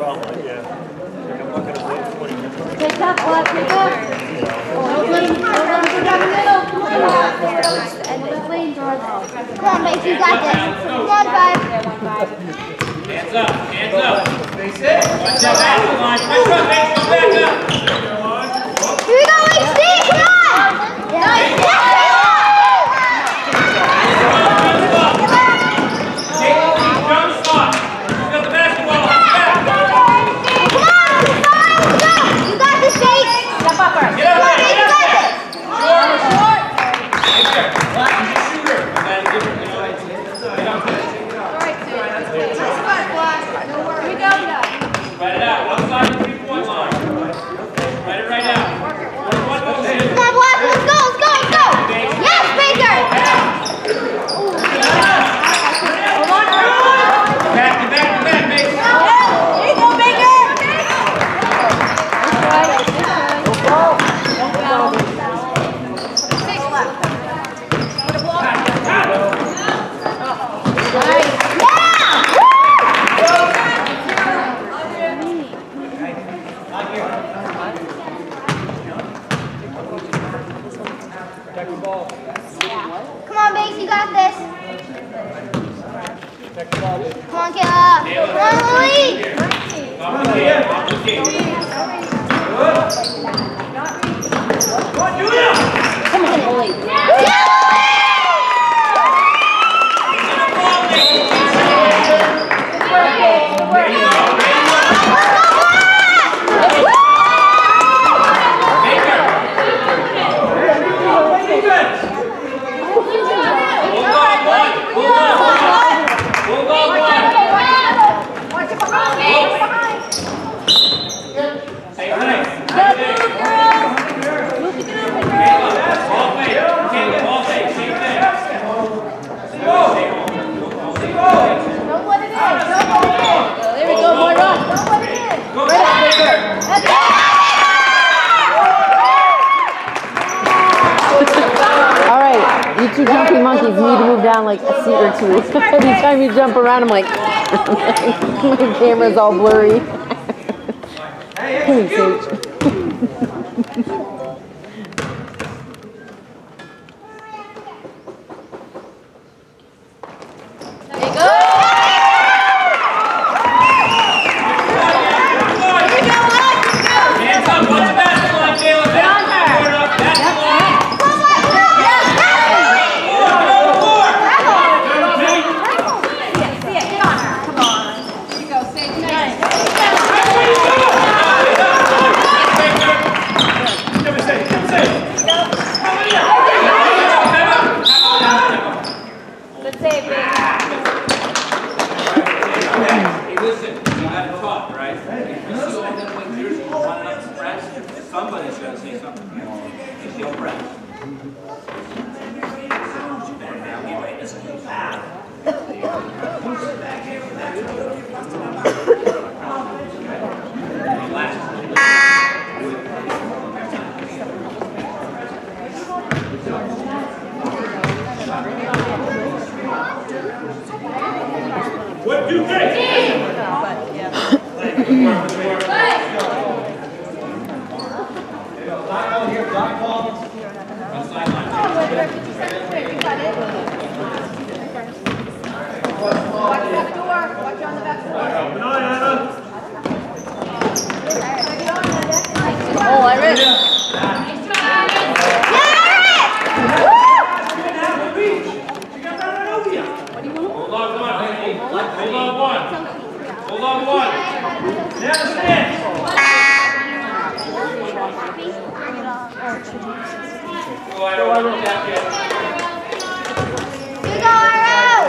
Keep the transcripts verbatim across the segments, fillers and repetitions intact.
probably, yeah. Like I'm not going to wait twenty minutes. Pick up, what? Pick up. Hold on, hold on, go down the middle. Come on, come on, Mace, you got this. Come on, five. Hands up, hands up. Face it. Watch out, back the line. Push up, Mace, go back up. Here we go, Mace, Steve, come on. Nice. Come on, Mace, you got this. Come on, Kayla. Come on, Lily. Come on, Julia. Come on, Lily. You two jumping monkeys need to move down like a seat or two. Every time you jump around, I'm like, my camera's all blurry. Thanks, H. Somebody's got to say something. Just your breath. What do you think? Oh, Iris. Hold on one. Hold on one. Hold on one. Now stand. Oh, I don't want to tap yet. You go, Arrow.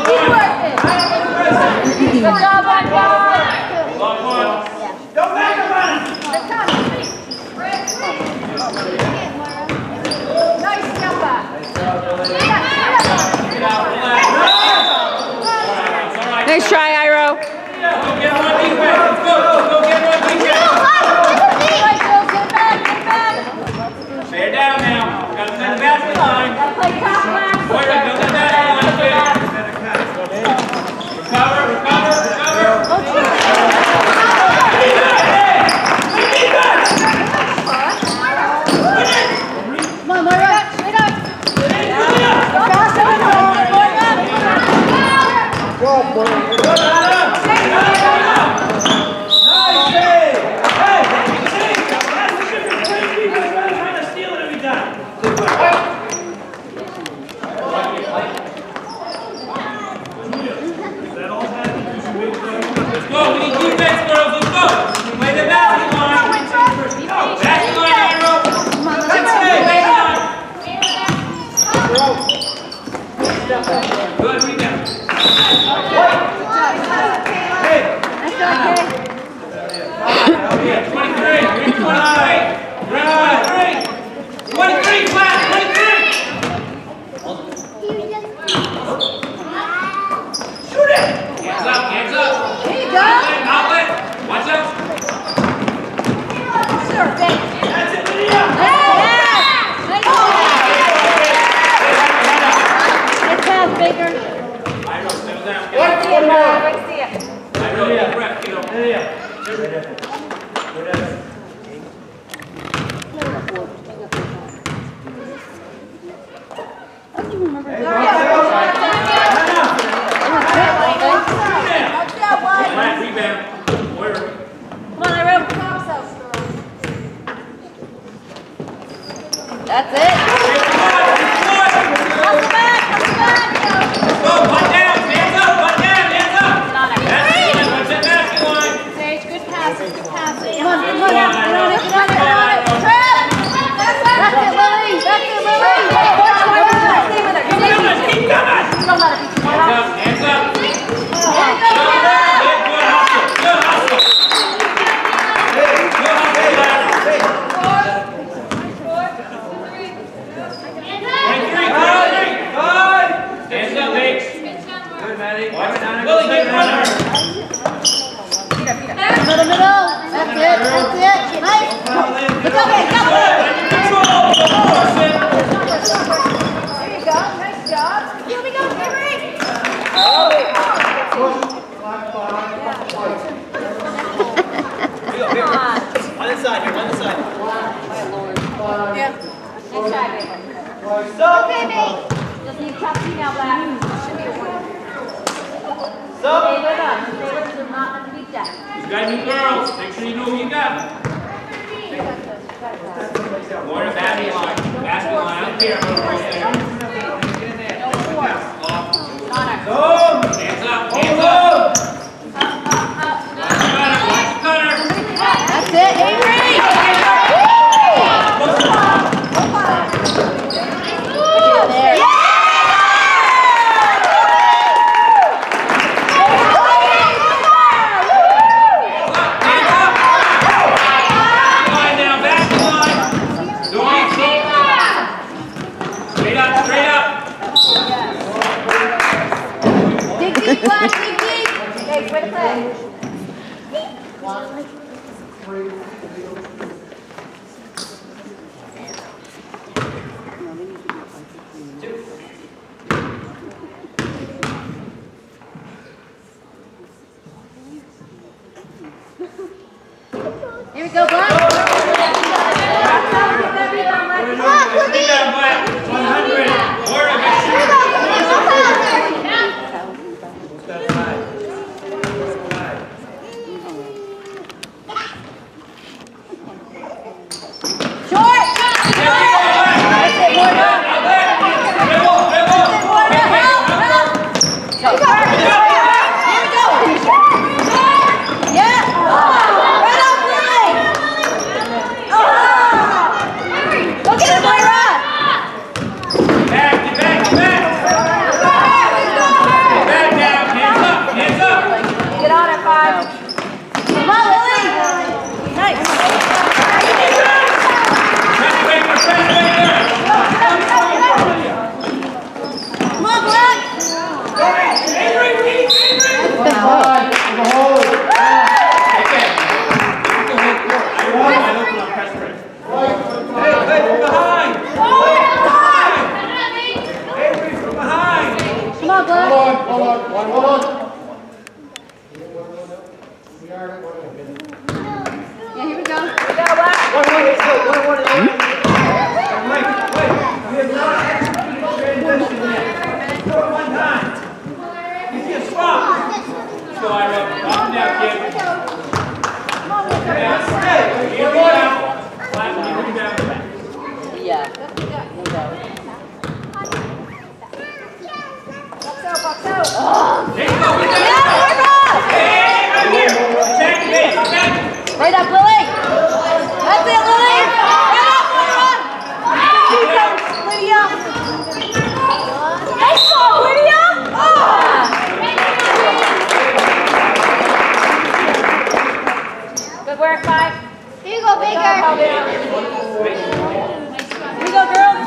Hold on one. Don't back up. That's it. You got new girls. Make sure you know who you got. More basket line. Basket line. Out there. Hands up. Hands up. That's it, Avery. There. Here we go, Black. Stop! Right up, Lily! That's it, Lily! Right up, Lily! Keep going, Lydia! Nice ball, Lydia! Oh! Good work, five. Here you go, Baker. Here you go, girls.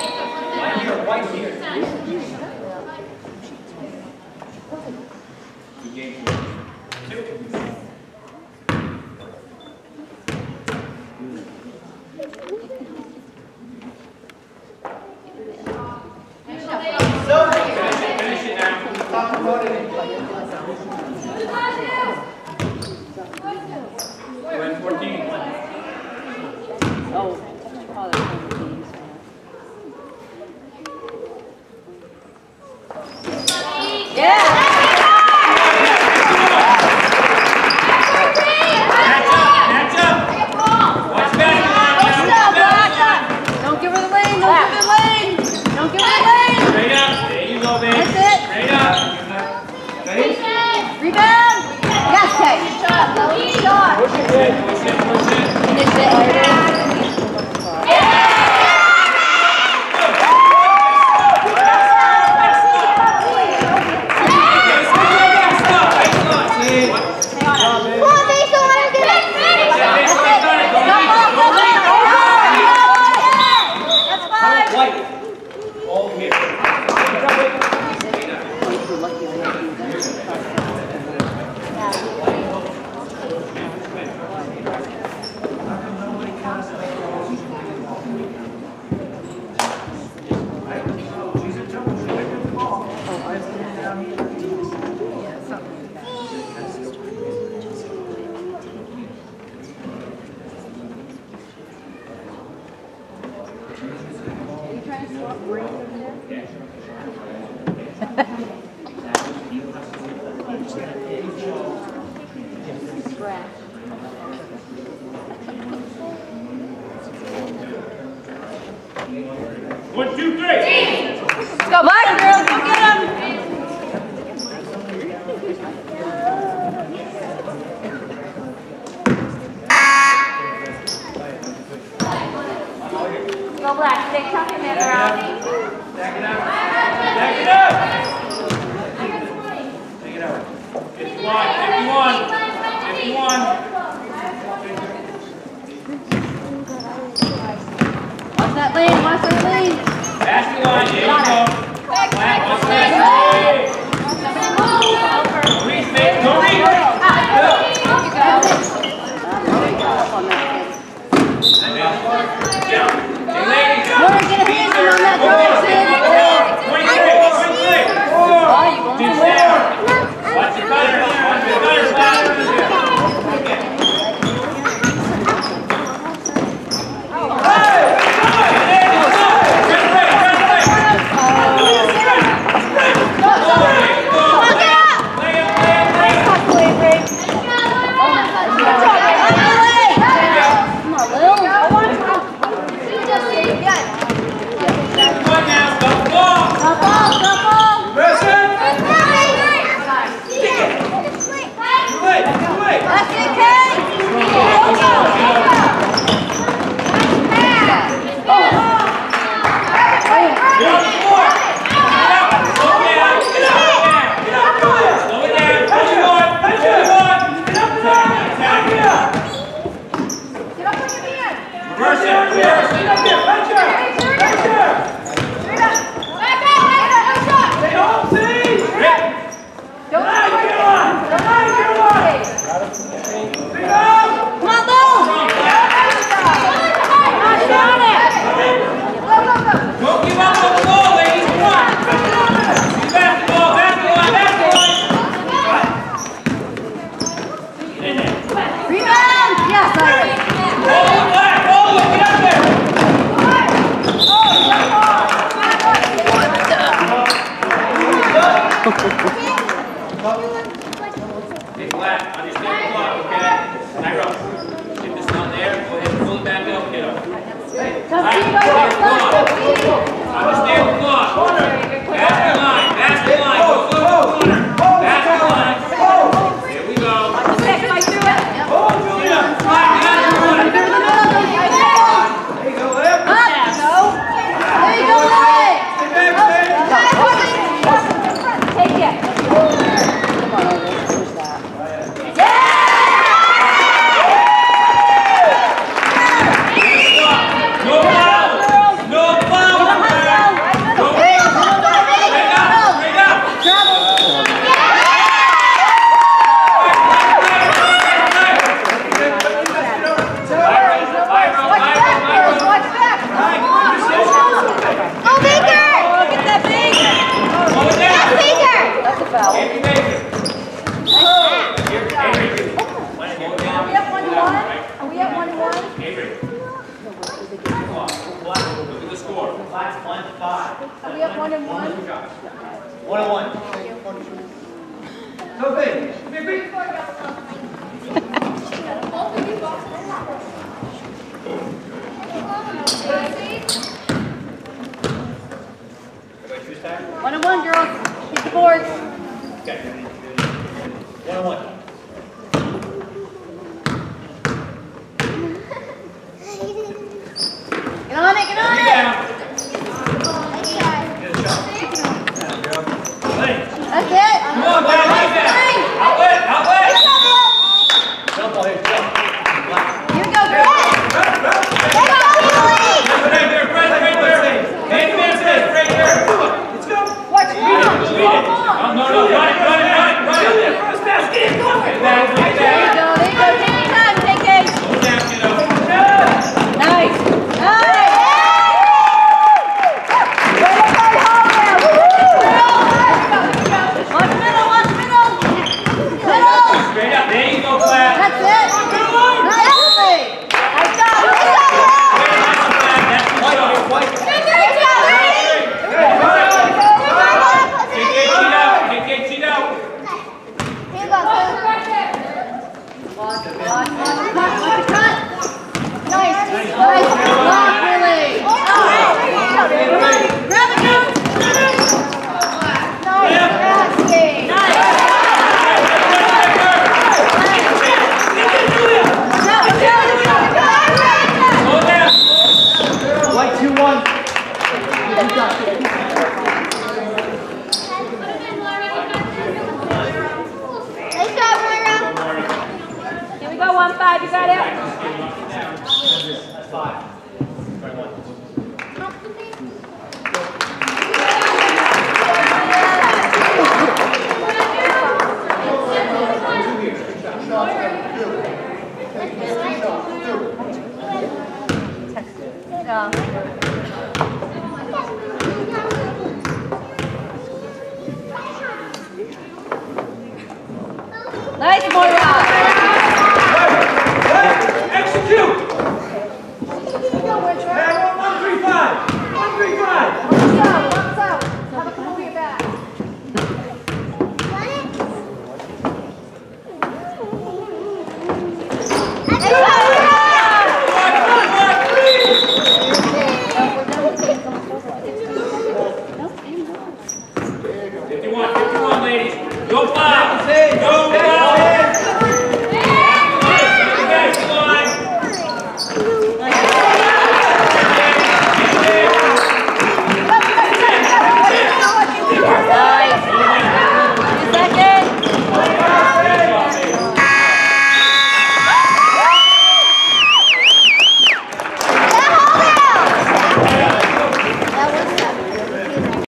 One, two, three. Let's go, Black girls, go get him. Go Black, stick tuck in there, girl. Back it up. Back it up. Take it out. fifty-one, fifty-one, fifty-one. Watch that lane, watch that lane. Basket line, there you go. Flat, watch that. Reese, make, go Reese. Hey, ladies. Lauren, get a hand on that direction. twenty-three, twenty-three. Deep down. Watch the cutter, watch the cutter, flat. Understand the clock. Basket line, basket line, go, go, go. Are we up one and one? One and one. Go big. Big, big. Everybody choose time? One and one, girls. Hit the boards. Okay. One and one. Get on it, get on it. Down. Get a shot. Play. That's it. Come on, boy, right there. Outlet, outlet. Jump ball here. Jump. Here we go, girls. Right there, right there, right there. Hand fence this, right there. Let's go. Watch it. Oh, no, no, run it, run it, run it, run it. Let's pass. Get it. Go. Get down, get There you down. go, there you go. Take your time, take it. Slow down, kiddo. Nice. Nice. Watch middle, watch middle. Middle. Straight up, there you go, Flat. That's it. Nice. Nice job. Nice job. That's the White, shot. white. Good job. Kick it, cheat out, kick it, cheat out. Watch, watch, watch, watch the cut. Nice. Nice. Block, Lily. Grab it, girls. Slow down. White, two, one. Nice job, Moira. Here we go, one five. You got it. Five.